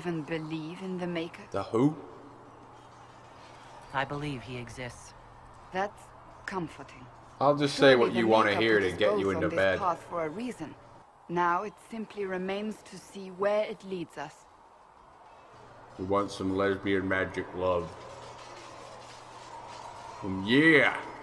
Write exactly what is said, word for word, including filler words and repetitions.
even believe in the Maker? The who? I believe he exists. That's comforting. I'll just say what Surely you the want to Maker hear put to us get both you on into this bed. path for a reason. Now it simply remains to see where it leads us. We want some lesbian magic love. Um, yeah!